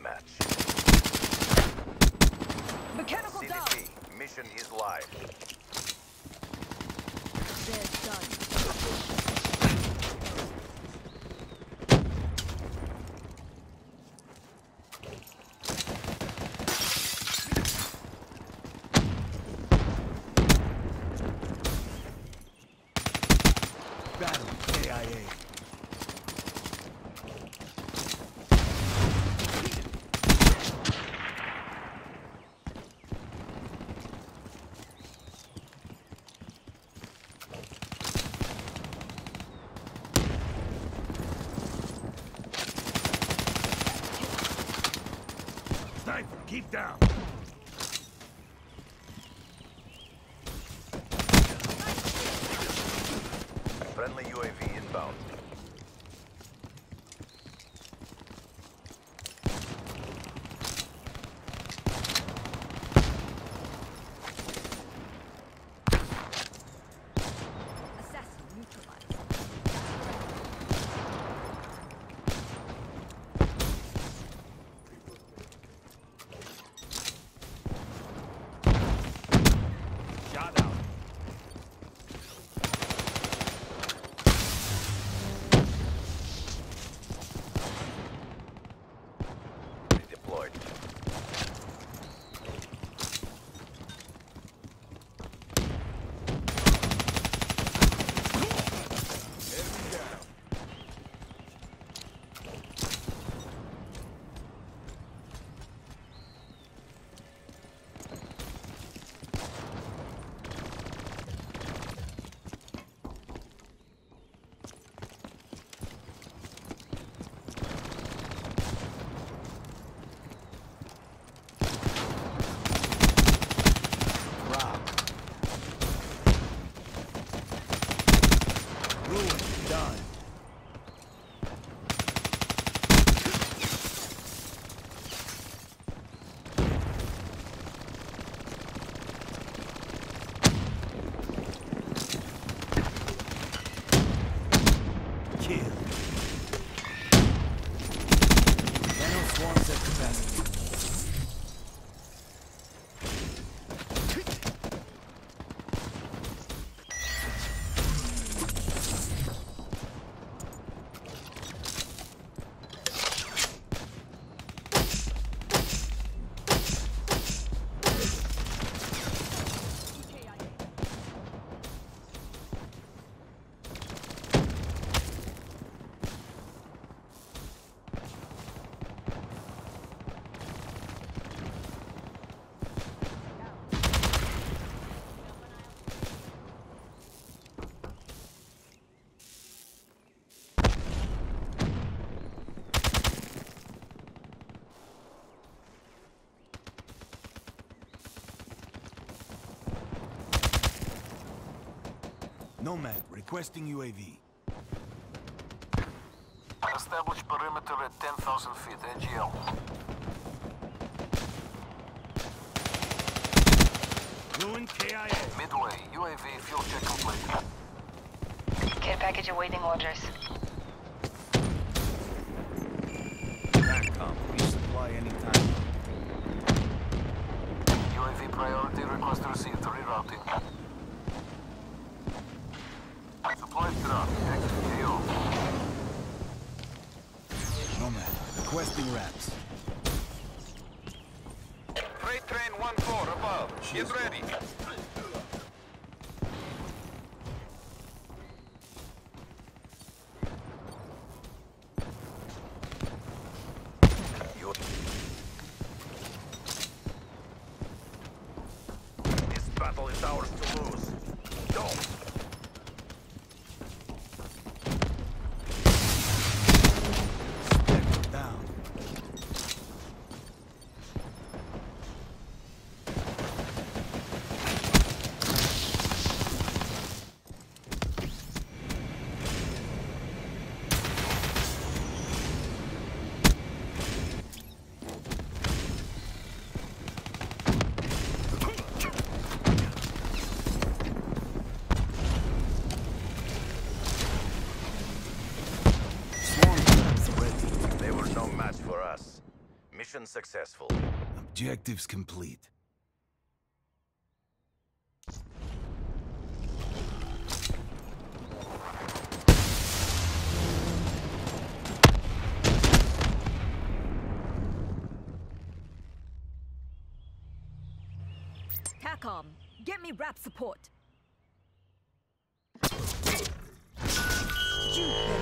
deathmatch. Mechanical down. CDP, mission is live. They're done. Battle, KIA. Sniper, keep down. Friendly UAV inbound. Assassin neutralized. Shot out. Deployed. Enemy down. Rob. Ruin, done. Kill. Nano swarms at capacity. Nomad, requesting UAV. Establish perimeter at 10,000 feet, AGL. Ruin KIA. Midway, UAV fuel check complete. Care package awaiting orders. TACCOM, resupply anytime. UAV priority request received. Rerouting. Supplies drop. Exit KO. Nomad, requesting wraps. Freight train 1-4 above. Get ready. This battle is ours to lose. Go! Spectre down. Mission successful. Objectives complete. TACOM, get me rap support.